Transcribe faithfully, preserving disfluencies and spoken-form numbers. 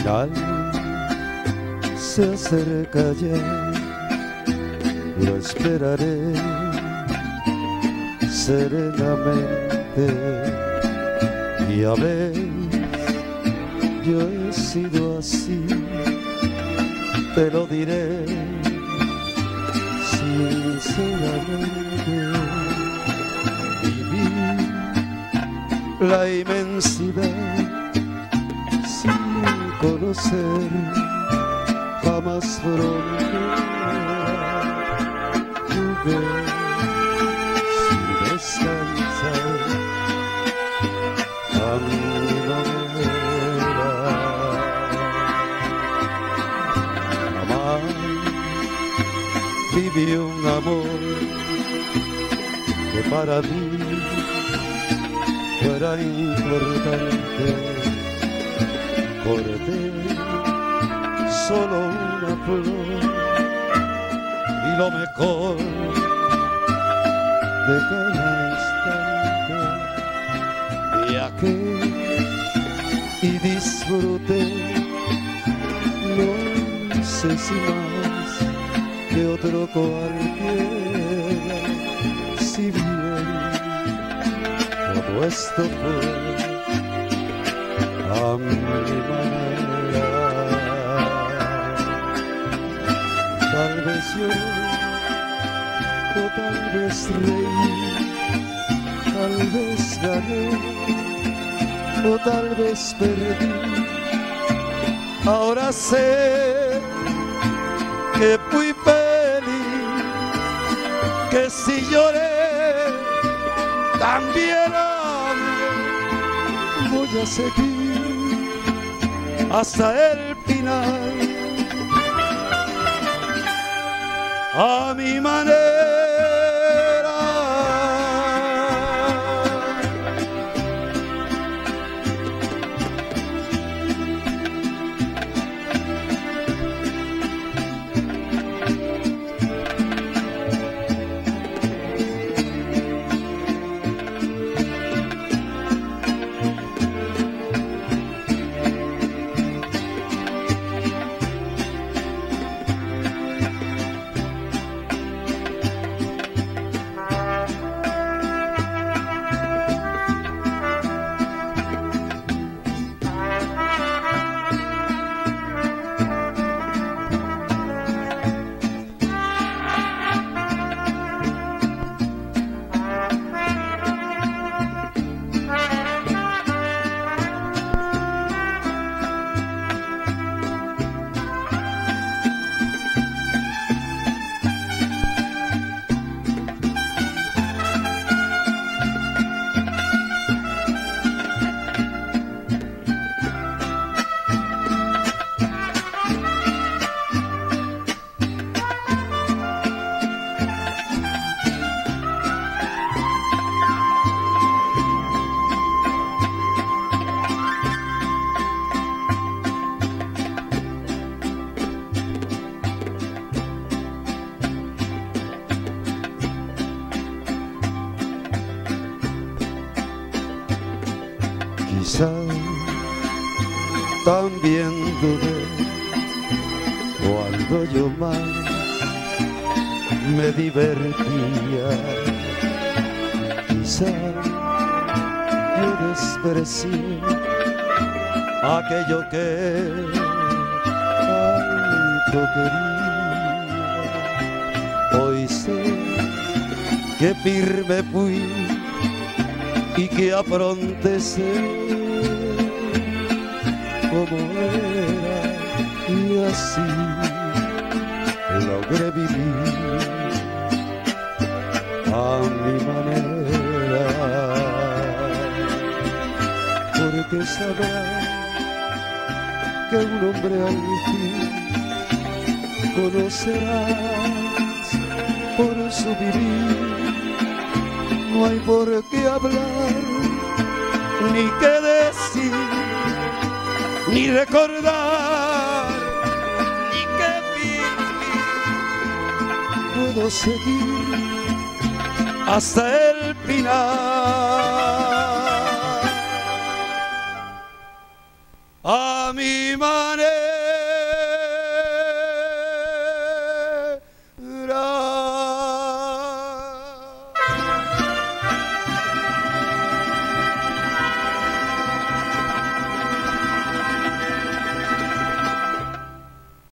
final se acerca ya, lo esperaré serenamente. Y a ver, yo he sido así, te lo diré sinceramente. Viví la inmensidad sin conocer jamás frontera. Jugué sin descansar a mi manera. Jamás viví un amor que para mí fuera importante. Corté solo una flor y lo mejor de cada instante. Viajé y disfruté, no sé si más que otro cualquiera. Si bien todo esto fue a mi manera, tal vez lloré o tal vez reí, tal vez gané o tal vez perdí. Ahora sé que fui feliz, que si lloré también amé. Voy a seguir hasta el final a mi manera. Quizá también dudé cuando yo más me divertía. Quizá yo desprecié aquello que tanto quería. Hoy sé que firme fui y que afronté ser como era, y así logré vivir a mi manera. Porque sabrás que un hombre al fin conocerás por su vivir. No hay por qué hablar, ni qué decir, ni recordar, ni qué vivir. Puedo seguir hasta el final. mi manera.